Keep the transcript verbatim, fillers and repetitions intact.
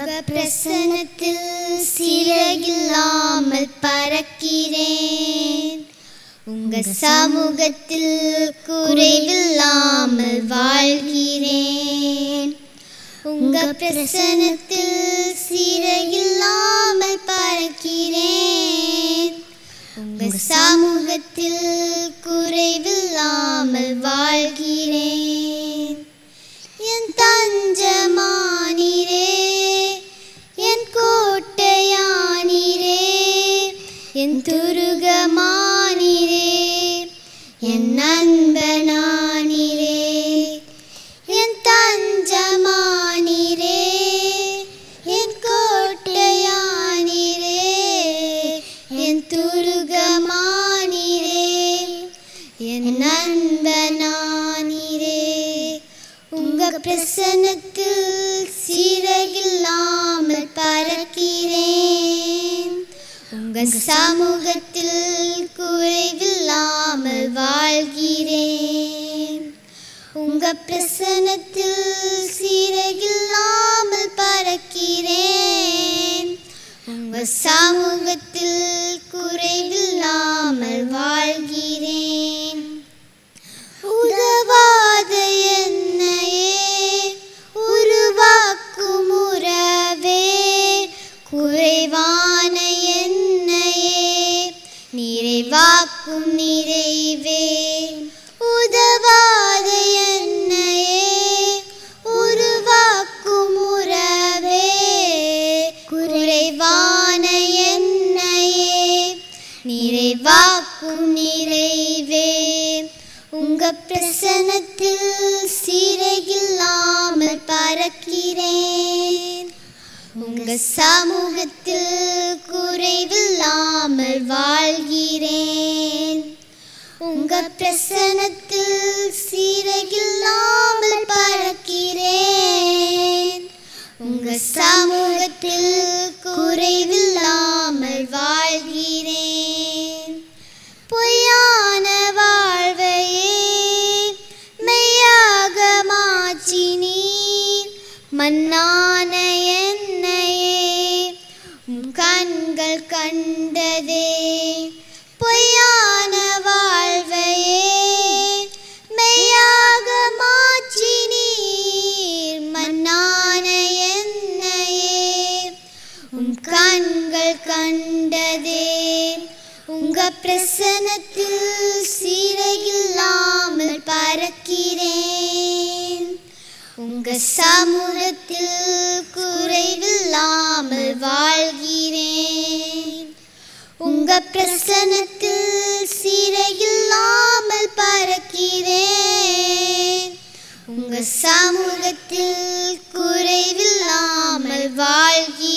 பிரசன்னத்தில் சிறகில்லாமல் பறக்கிறேன். உங்க சமூகத்தில் குறைவில்லாமல் வாழ்கிறேன். உங்க பிரசன்னத்தில் சிறகில்லாமல் பறக்கிறேன். உங்க சமூகத்தில் குறைவில்லாமல் வாழ்கிறேன். என் தஞ்சமானீரே, என் கோட்டையானீரே, என் துருகமானீரே, என் நண்பனானீரே. என் தஞ்சமானீரே, என் கோட்டையானீரே, என் துருகமானீரே, என் நண்பனானீரே. உங்க பிரசன்னத்தில் சிறகில்லாமல் பறக்கிறேன். உங்க சமூகத்தில் குறைவில்லாமல் வாழ்கிறேன். உங்க பிரசன்னத்தில் சிறகில்லாமல் பறக்கிறேன். உங்க சமூகத்தில் குறைவில்லாமல் வாழ்கிறேன். உதவாத என்னையே உருவாக்கும் உறவே, குறைவான என்னையே நிறைவாக்கும் நிறைவே. உதவாத என்னையே உருவாக்கும் உறவே, குறைவான என்னையே நிறைவாக்கும் நிறைவே. உங்க பிரசன்னத்தில் சிறகில்லாமல் பறக்கிறேன். உங்க சமூகத்தில் குறைவில்லாமல் வாழ்கிறேன். உங்க பிரசன்னத்தில் சிறகில்லாமல் பறக்கிறேன். உங்க சமூகத்தில் குறைவில்லாமல் வாழ்கிறேன். பொய்யான வாழ்வையே மெய்யாக மாற்றினீர். மண்ணான என்னையே உம் கண்கள் கண்டதே. பொய்யான வாழ்வையே மெய்யாக மாற்றினீர். மண்ணான என்னையே உம் கண்கள் கண்டதே. உங்க பிரசன்னத்தில் சிறகில்லாமல் பறக்கிறேன். உங்க சமூகத்தில் குறைவில்லாமல் வாழ்கிறேன். உங்க பிரசன்னத்தில் சிறகில்லாமல் பறக்கிறேன். உங்க சமூகத்தில் குறைவில்லாமல் வாழ்கிறேன்.